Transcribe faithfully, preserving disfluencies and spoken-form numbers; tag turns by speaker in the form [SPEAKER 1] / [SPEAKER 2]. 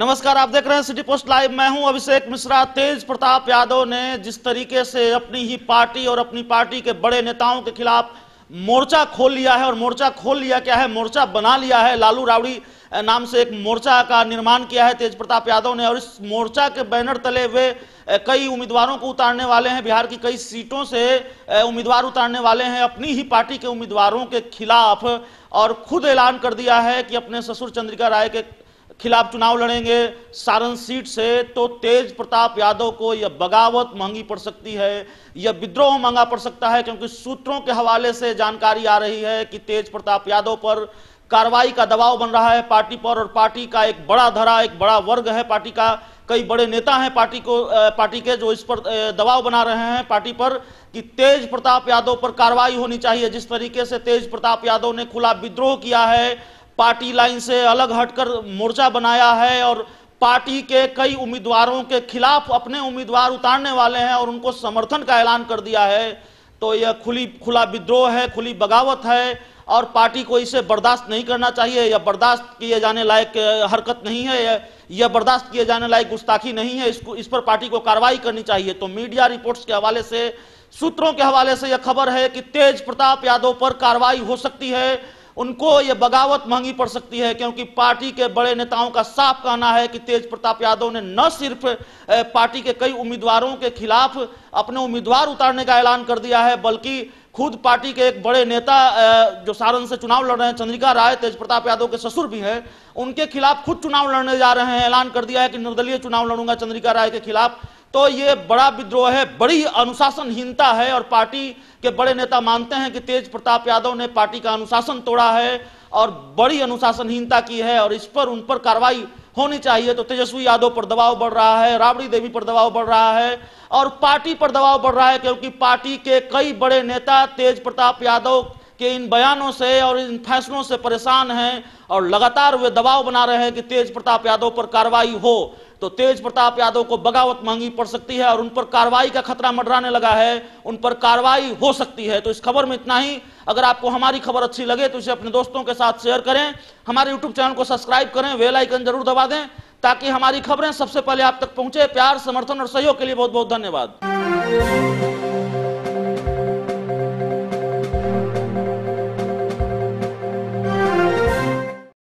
[SPEAKER 1] नमस्कार, आप देख रहे हैं सिटी पोस्ट लाइव। मैं हूं अभिषेक मिश्रा। तेज प्रताप यादव ने जिस तरीके से अपनी ही पार्टी और अपनी पार्टी के बड़े नेताओं के खिलाफ मोर्चा खोल लिया है, और मोर्चा खोल लिया क्या है, मोर्चा बना लिया है। लालू राबड़ी नाम से एक मोर्चा का निर्माण किया है तेज प्रताप यादव ने, और इस मोर्चा के बैनर तले वे कई उम्मीदवारों को उतारने वाले हैं। बिहार की कई सीटों से उम्मीदवार उतारने वाले हैं अपनी ही पार्टी के उम्मीदवारों के खिलाफ, और खुद ऐलान कर दिया है कि अपने ससुर चंद्रिका राय के खिलाफ चुनाव लड़ेंगे सारण सीट से। तो तेज प्रताप यादव को यह बगावत महंगी पड़ सकती है, यह विद्रोह महंगा पड़ सकता है, क्योंकि सूत्रों के हवाले से जानकारी आ रही है कि तेज प्रताप यादव पर कार्रवाई का दबाव बन रहा है पार्टी पर, और पार्टी का एक बड़ा धड़ा, एक बड़ा वर्ग है पार्टी का, कई बड़े नेता हैं पार्टी को पार्टी के, जो इस पर दबाव बना रहे हैं पार्टी पर कि तेज प्रताप यादव पर कार्रवाई होनी चाहिए। जिस तरीके से तेज प्रताप यादव ने खुला विद्रोह किया है, पार्टी लाइन से अलग हटकर मोर्चा बनाया है, और पार्टी के कई उम्मीदवारों के खिलाफ अपने उम्मीदवार उतारने वाले हैं और उनको समर्थन का ऐलान कर दिया है, तो यह खुली खुला विद्रोह है, खुली बगावत है, और पार्टी को इसे बर्दाश्त नहीं करना चाहिए। यह बर्दाश्त किए जाने लायक हरकत नहीं है, यह यह बर्दाश्त किए जाने लायक गुस्ताखी नहीं है। इसको इस पर पार्टी को कार्रवाई करनी चाहिए। तो मीडिया रिपोर्ट्स के हवाले से, सूत्रों के हवाले से यह खबर है कि तेज प्रताप यादव पर कार्रवाई हो सकती है, उनको यह बगावत महंगी पड़ सकती है, क्योंकि पार्टी के बड़े नेताओं का साफ कहना है कि तेज प्रताप यादव ने न सिर्फ पार्टी के कई उम्मीदवारों के खिलाफ अपने उम्मीदवार उतारने का ऐलान कर दिया है, बल्कि खुद पार्टी के एक बड़े नेता जो सारण से चुनाव लड़ रहे हैं, चंद्रिका राय, तेज प्रताप यादव के ससुर भी हैं, उनके खिलाफ खुद चुनाव लड़ने जा रहे हैं। ऐलान कर दिया है कि निर्दलीय चुनाव लड़ूंगा चंद्रिका राय के खिलाफ। तो ये बड़ा विद्रोह है, बड़ी अनुशासनहीनता है, और पार्टी के बड़े नेता मानते हैं कि तेज प्रताप यादव ने पार्टी का अनुशासन तोड़ा है और बड़ी अनुशासनहीनता की है, और इस पर उन पर कार्रवाई होनी चाहिए। तो तेजस्वी यादव पर दबाव बढ़ रहा है, राबड़ी देवी पर दबाव बढ़ रहा है, और पार्टी पर दबाव बढ़ रहा है, क्योंकि पार्टी के कई बड़े नेता तेज प्रताप यादव के इन बयानों से और इन फैसलों से परेशान हैं, और लगातार वे दबाव बना रहे हैं कि तेज प्रताप यादव पर कार्रवाई हो। तो तेज प्रताप यादव को बगावत महंगी पड़ सकती है, और उन पर कार्रवाई का खतरा मंडराने लगा है, उन पर कार्रवाई हो सकती है। तो इस खबर में इतना ही। अगर आपको हमारी खबर अच्छी लगे तो इसे अपने दोस्तों के साथ शेयर करें, हमारे यूट्यूब चैनल को सब्सक्राइब करें, बेल आइकन जरूर दबा दें, ताकि हमारी खबरें सबसे पहले आप तक पहुंचे। प्यार, समर्थन और सहयोग के लिए बहुत बहुत धन्यवाद।